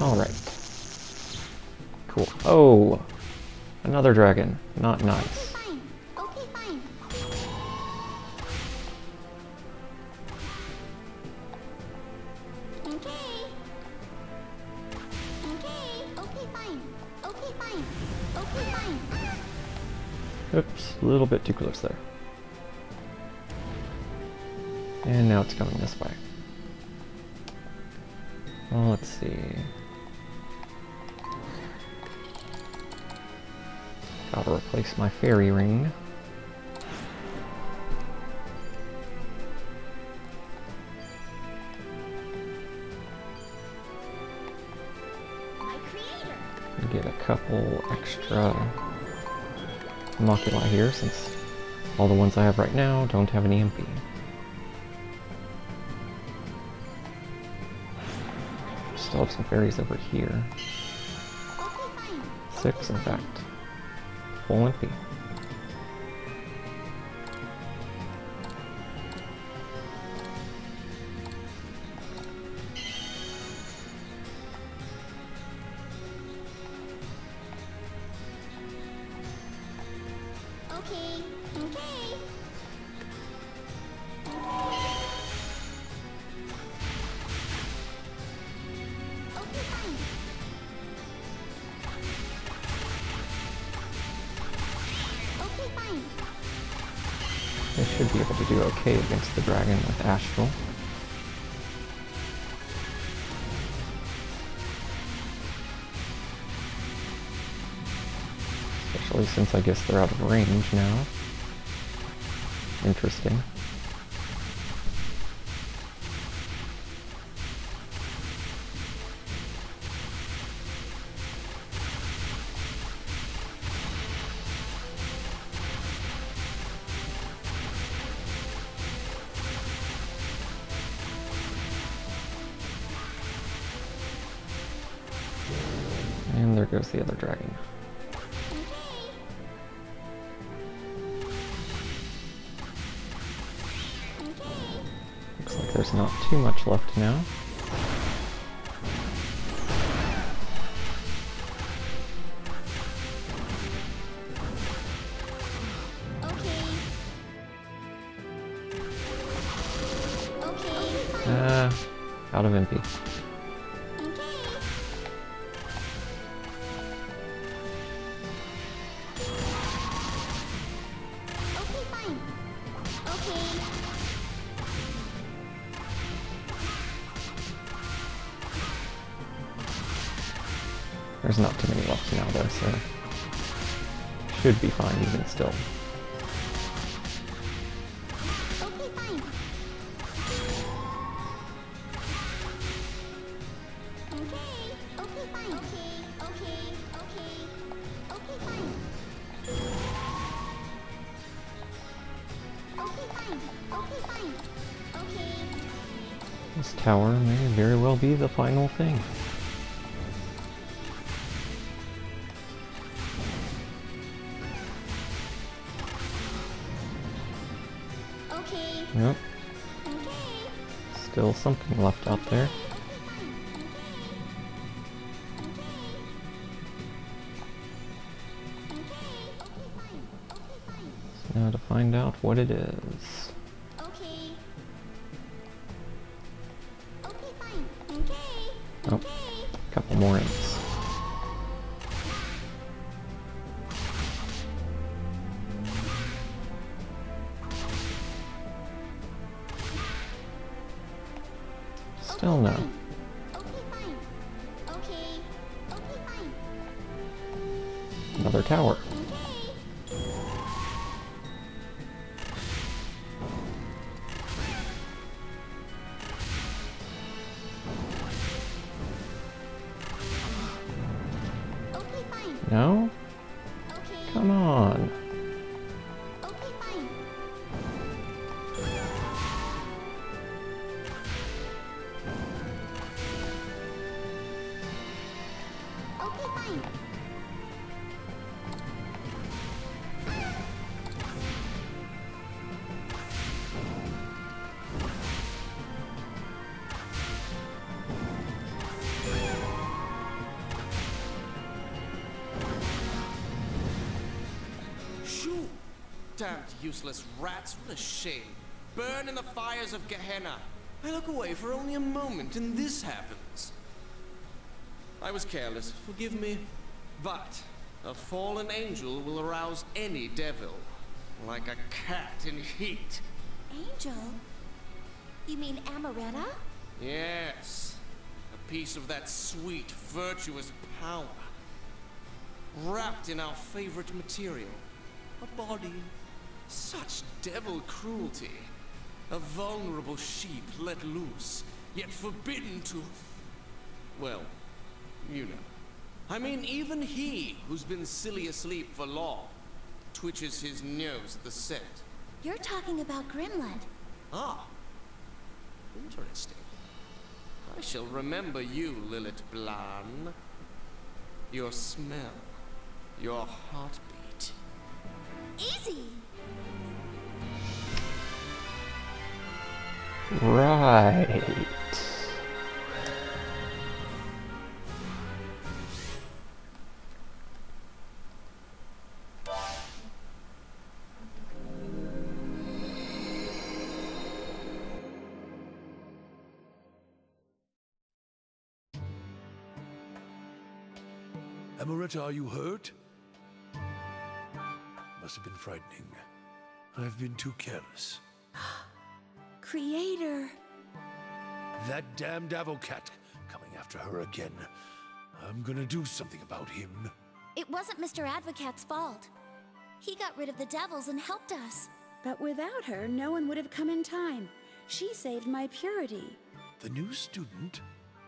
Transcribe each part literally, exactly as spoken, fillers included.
Alright. Cool. Oh! Another dragon. Not nice. Fine. Okay, fine. Okay. Okay. Okay, fine. Okay, fine. Okay, fine. Oops, a little bit too close there. And now it's coming this way. Well, let's see. Gotta replace my fairy ring. My creator. Get a couple extra Homunculi here, since all the ones I have right now don't have any M P. Still have some fairies over here. Okay, fine. Six, in fact. Full M P. Okay. Okay. Okay, fine. Okay, fine. I should be able to do okay against the dragon with Astral. Especially since I guess they're out of range now. Interesting. And there goes the other dragon. Looks like there's not too much left now. Okay. Okay, fine. Ah, out of M P. Okay. Okay, fine. Okay. There's not too many left now though, so should be fine even still. Okay, fine. Okay. Okay, fine. Okay. Okay. Okay. Okay, fine. Okay, fine. Okay, fine. Okay. This tower may very well be the final thing. Okay. Nope, Okay. still something left out there. So now to find out what it is. Okay. Okay, fine. Okay. Oh, Okay. a couple more imps. Still no. Okay, fine. Okay. Okay, fine. Another tower. Okay, fine. No? Okay. Come on. Okay, fine. Okay, fine. Damned useless rats, what a shame. Burn in the fires of Gehenna. I look away for only a moment and this happens. I was careless, forgive me. But a fallen angel will arouse any devil. Like a cat in heat. Angel? You mean Amaretta? Yes. A piece of that sweet, virtuous power. Wrapped in our favorite material. A body. Such devil cruelty. A vulnerable sheep let loose, yet forbidden to... Well, you know. I mean, even he, who's been silly asleep for long, twitches his nose at the scent. You're talking about Grimlet. Ah. Interesting. I shall remember you, Lilith Blan. Your smell. Your heartbeat. Easy! Right. Amaretta, are you hurt? Must have been frightening. I've been too careless. Creator. That damned Avocat coming after her again. I'm gonna do something about him. It wasn't Mister Advocat's fault. He got rid of the devils and helped us. But without her, no one would have come in time. She saved my purity. The new student?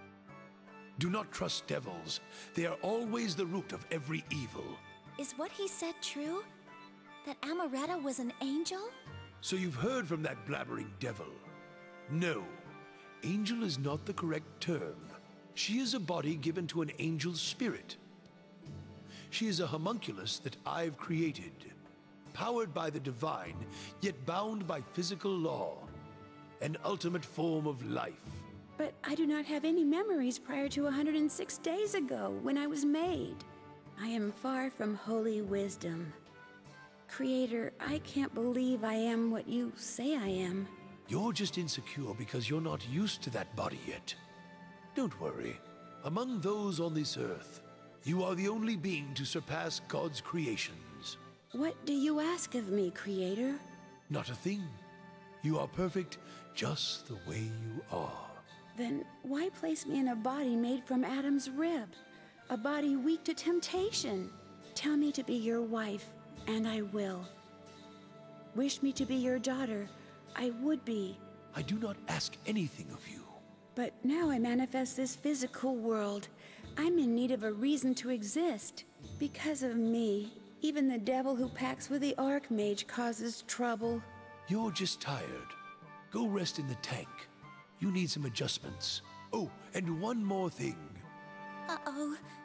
Do not trust devils. They are always the root of every evil. Is what he said true? That Amaretta was an angel? So you've heard from that blabbering devil? No. Angel is not the correct term. She is a body given to an angel's spirit. She is a homunculus that I've created, powered by the divine, yet bound by physical law, an ultimate form of life. But I do not have any memories prior to one hundred six days ago, when I was made. I am far from holy wisdom. Creator, I can't believe I am what you say I am. You're just insecure because you're not used to that body yet. Don't worry. Among those on this earth, you are the only being to surpass God's creations. What do you ask of me, Creator? Not a thing. You are perfect just the way you are. Then why place me in a body made from Adam's rib? A body weak to temptation? Tell me to be your wife, and I will. Wish me to be your daughter, I would be. I do not ask anything of you. But now I manifest this physical world. I'm in need of a reason to exist. Because of me, even the devil who packs with the Archmage causes trouble. You're just tired. Go rest in the tank. You need some adjustments. Oh, and one more thing. Uh-oh.